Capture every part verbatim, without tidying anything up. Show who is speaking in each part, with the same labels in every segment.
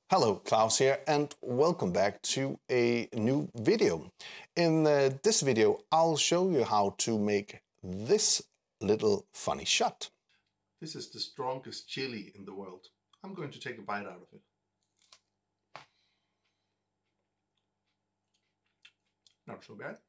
Speaker 1: Hello, Klaus here, and welcome back to a new video. In uh, this video, I'll show you how to make this little funny shot.
Speaker 2: This is the strongest chili in the world. I'm going to take a bite out of it. Not so bad.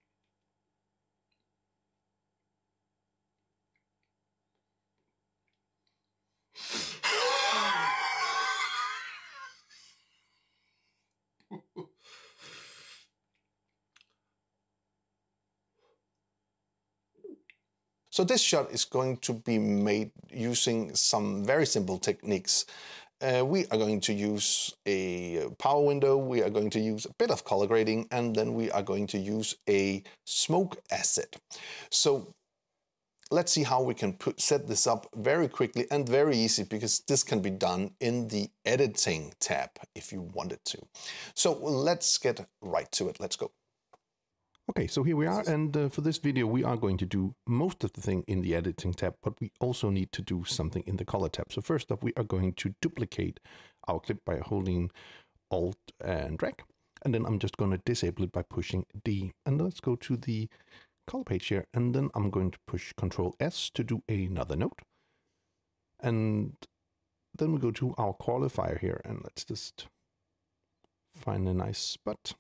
Speaker 1: So this shot is going to be made using some very simple techniques. Uh, we are going to use a power window, we are going to use a bit of color grading, and then we are going to use a smoke asset. So let's see how we can put, set this up very quickly and very easy, because this can be done in the editing tab if you wanted to. So let's get right to it. Let's go.
Speaker 3: Okay, so here we are, and uh, for this video we are going to do most of the thing in the editing tab, but we also need to do something in the color tab. So first off, we are going to duplicate our clip by holding Alt and drag, and then I'm just going to disable it by pushing D. And let's go to the color page here, and then I'm going to push Control S to do another node. And then we go to our qualifier here, and let's just find a nice spot.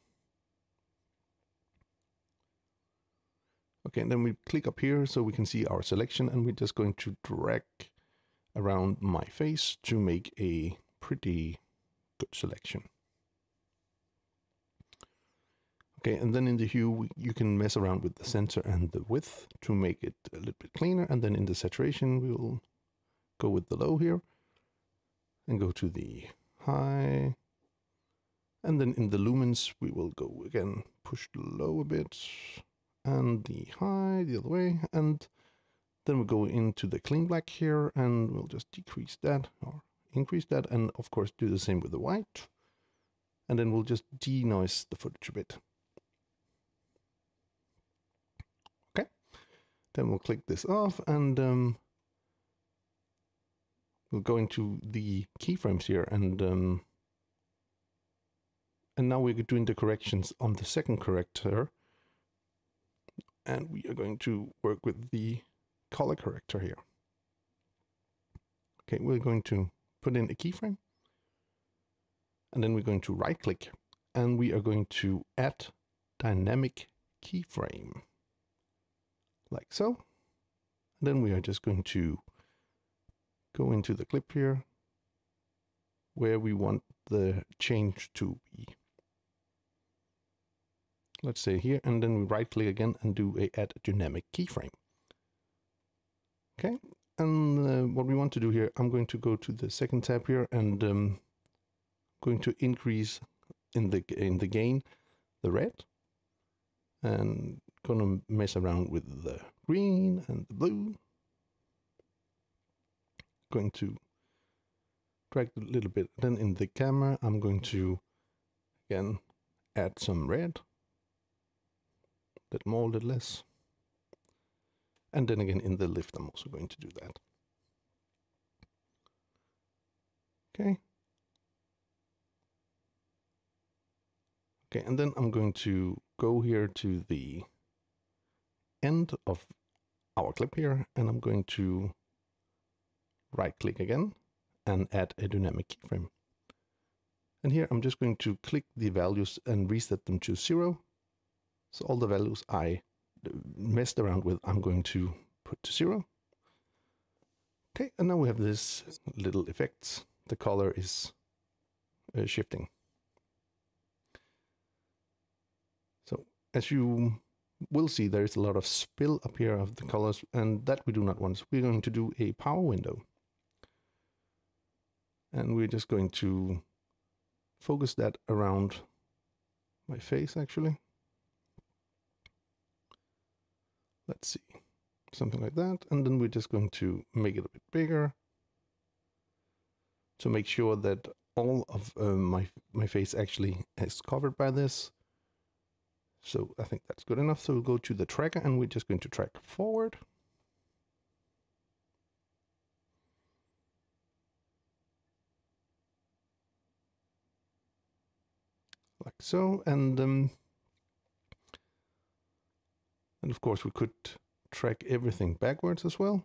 Speaker 3: Okay, and then we click up here so we can see our selection, and we're just going to drag around my face to make a pretty good selection. Okay, and then in the hue, we, you can mess around with the center and the width to make it a little bit cleaner. And then in the saturation, we will go with the low here and go to the high. And then in the lumens, we will go again, push the low a bit, and the high the other way, and then we go into the clean black here, and we'll just decrease that or increase that, and of course do the same with the white, and then we'll just denoise the footage a bit. Okay, then we'll click this off, and um, we'll go into the keyframes here, and um, and now we're doing the corrections on the second corrector. And we are going to work with the color corrector here. Okay, we're going to put in a keyframe. And then we're going to right click. And we are going to add dynamic keyframe. Like so. And then we are just going to go into the clip here, where we want the change to be. Let's say here, and then we right click again and do a add a dynamic keyframe. Okay, and uh, what we want to do here, I'm going to go to the second tab here, and um, going to increase in the in the gain the red, and gonna mess around with the green and the blue. Going to drag a little bit. Then in the camera, I'm going to again add some red. That more, that less. And then again in the lift, I'm also going to do that. Okay. Okay, and then I'm going to go here to the end of our clip here, and I'm going to right click again and add a dynamic keyframe. And here I'm just going to click the values and reset them to zero. So all the values I messed around with, I'm going to put to zero. Okay, and now we have this little effect. The color is uh, shifting. So as you will see, there is a lot of spill up here of the colors, and that we do not want. So we're going to do a power window. And we're just going to focus that around my face, actually. Let's see, something like that. And then we're just going to make it a bit bigger to make sure that all of uh, my, my face actually is covered by this. So I think that's good enough. So we'll go to the tracker, and we're just going to track forward. like so. And um, and of course we could track everything backwards as well,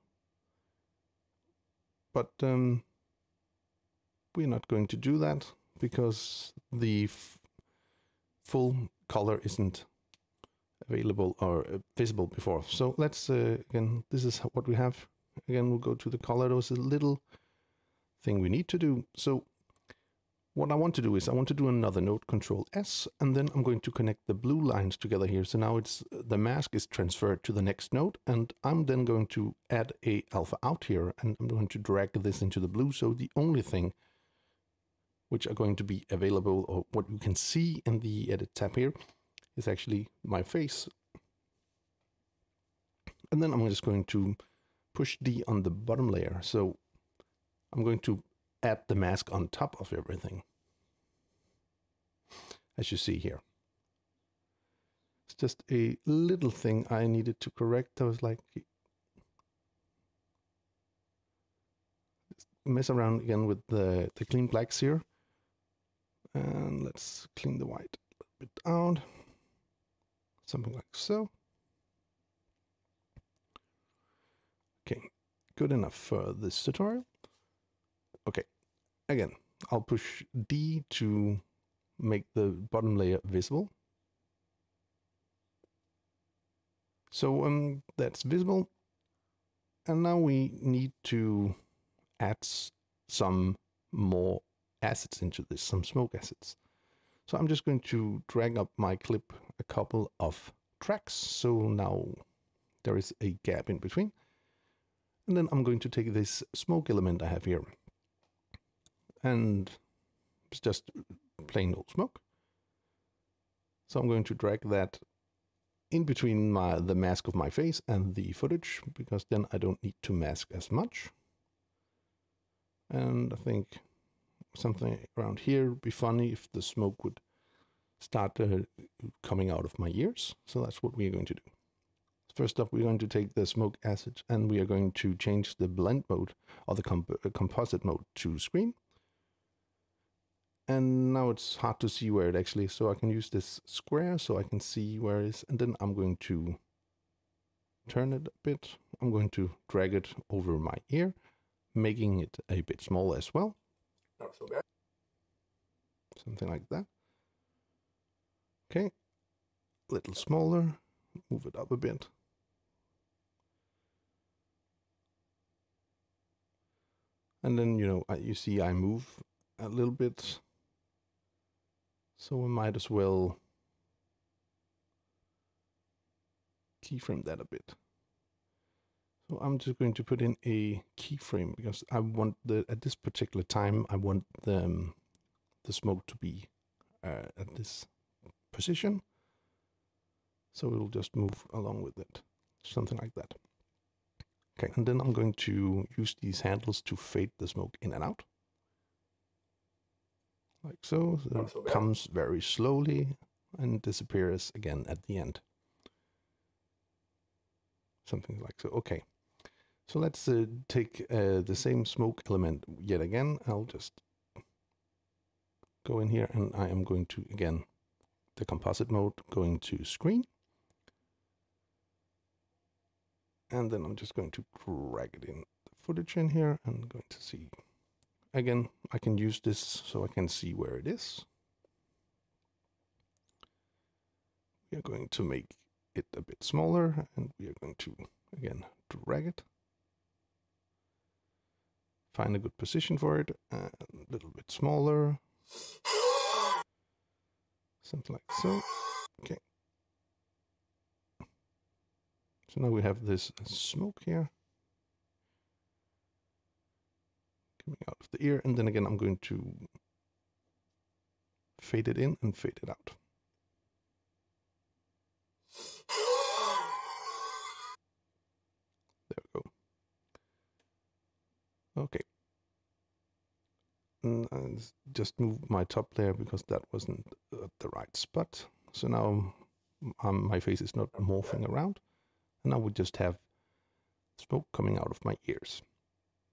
Speaker 3: but um, we're not going to do that because the f full color isn't available or uh, visible before. So let's uh, again, this is what we have. Again, we'll go to the color. There was a little thing we need to do. So what I want to do is I want to do another node, Control S, and then I'm going to connect the blue lines together here. So now it's the mask is transferred to the next node, and I'm then going to add a alpha out here, and I'm going to drag this into the blue. So the only thing which are going to be available, or what you can see in the edit tab here, is actually my face. And then I'm just going to push D on the bottom layer. So I'm going to add the mask on top of everything, as you see here. It's just a little thing I needed to correct. I was like, mess around again with the, the clean blacks here. And let's clean the white a bit out. Something like so. Okay, good enough for this tutorial. Okay, again, I'll push D to make the bottom layer visible. So um, that's visible. And now we need to add some more assets into this, some smoke assets. So I'm just going to drag up my clip a couple of tracks. So now there is a gap in between. And then I'm going to take this smoke element I have here. And it's just plain old smoke. So I'm going to drag that in between my the mask of my face and the footage, because then I don't need to mask as much. And I think something around here would be funny if the smoke would start uh, coming out of my ears. So that's what we're going to do. First up, we're going to take the smoke asset and we are going to change the blend mode or the comp uh, composite mode to screen. And now it's hard to see where it actually is, so I can use this square so I can see where it is. And then I'm going to turn it a bit. I'm going to drag it over my ear, making it a bit smaller as well.
Speaker 1: Not so bad.
Speaker 3: Something like that. Okay, a little smaller, move it up a bit. And then, you know, you see I move a little bit. So we might as well keyframe that a bit. So I'm just going to put in a keyframe because I want the, at this particular time, I want the, um, the smoke to be uh, at this position. So it'll just move along with it, something like that. Okay, and then I'm going to use these handles to fade the smoke in and out. Like so, so it so comes very slowly and disappears again at the end. Something like so. Okay, so let's uh, take uh, the same smoke element yet again. I'll just go in here and I am going to, again, the composite mode, going to screen. And then I'm just going to drag it in the footage in here and going to see. Again, I can use this so I can see where it is. We are going to make it a bit smaller and we are going to, again, drag it. Find a good position for it, and a little bit smaller. Something like so. Okay. So now we have this smoke here coming out of the ear, and then again I'm going to fade it in and fade it out. There we go. Okay. And I just move my top layer because that wasn't at the right spot. So now um, my face is not morphing around. And I would just have smoke coming out of my ears.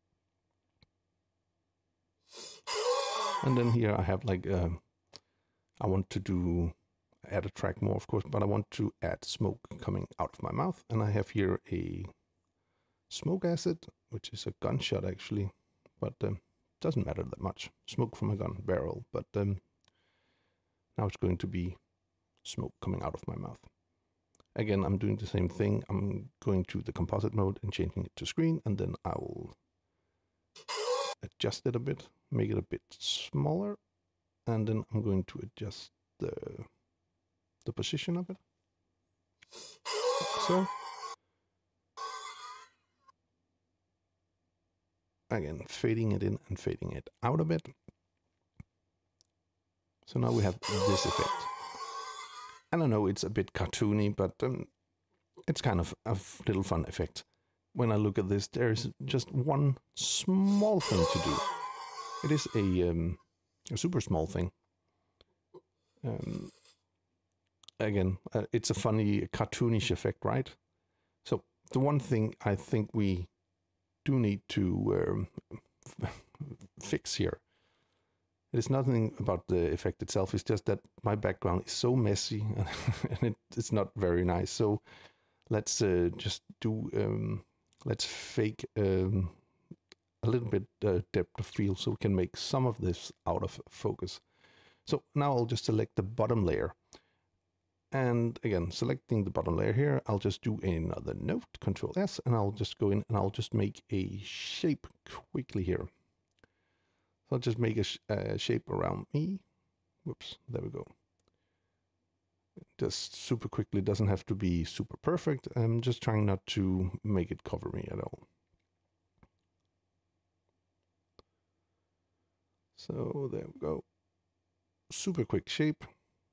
Speaker 3: And then here I have like a, I want to do, add a track more, of course, but I want to add smoke coming out of my mouth. And I have here a smoke acid, which is a gunshot actually, but um, doesn't matter that much. Smoke from a gun barrel, but um, now it's going to be smoke coming out of my mouth. Again, I'm doing the same thing. I'm going to the composite mode and changing it to screen, and then I will adjust it a bit, make it a bit smaller, and then I'm going to adjust the the position of it. Like so. Again, fading it in and fading it out a bit. So now we have this effect. I don't know, it's a bit cartoony, but um, it's kind of a little fun effect. When I look at this, there is just one small thing to do. It is a, um, a super small thing. Um, again, uh, it's a funny cartoonish effect, right? So the one thing I think we do need to um, fix here, it is nothing about the effect itself, it's just that my background is so messy and it, it's not very nice. So let's uh, just do, um, let's fake um, a little bit uh, depth of field so we can make some of this out of focus. So now I'll just select the bottom layer. And again, selecting the bottom layer here, I'll just do another note, Control S, and I'll just go in and I'll just make a shape quickly here. So I'll just make a, sh a shape around me. Whoops, there we go. Just super quickly, doesn't have to be super perfect. I'm just trying not to make it cover me at all. So there we go. Super quick shape.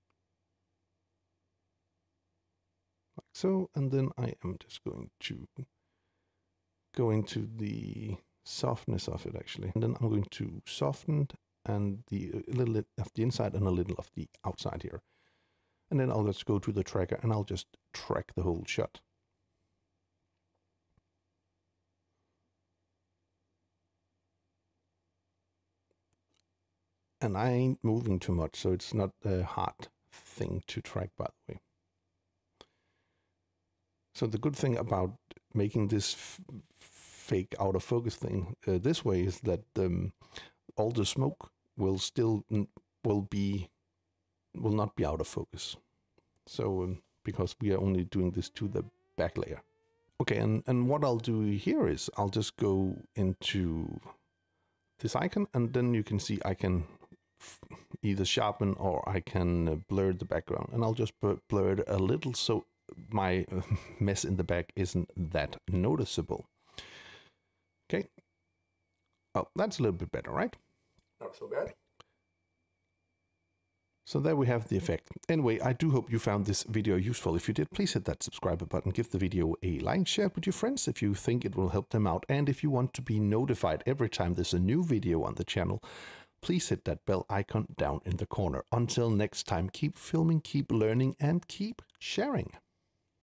Speaker 3: Like so, and then I am just going to go into the softness of it actually. And then I'm going to soften and the a little bit of the inside and a little of the outside here. And then I'll just go to the tracker and I'll just track the whole shot. And I ain't moving too much, so it's not a hard thing to track, by the way. So the good thing about making this f fake out of focus thing uh, this way is that um, all the smoke will still will be will not be out of focus. So um, because we are only doing this to the back layer. Okay, and and what I'll do here is I'll just go into this icon, and then you can see I can f either sharpen or I can uh, blur the background, and I'll just blur it a little so my uh, mess in the back isn't that noticeable. Okay. Oh, that's a little bit better, right?
Speaker 1: Not so bad.
Speaker 3: So there we have the effect. Anyway, I do hope you found this video useful. If you did, please hit that subscribe button, give the video a like, share it with your friends if you think it will help them out. And if you want to be notified every time there's a new video on the channel, please hit that bell icon down in the corner. Until next time, keep filming, keep learning, and keep sharing.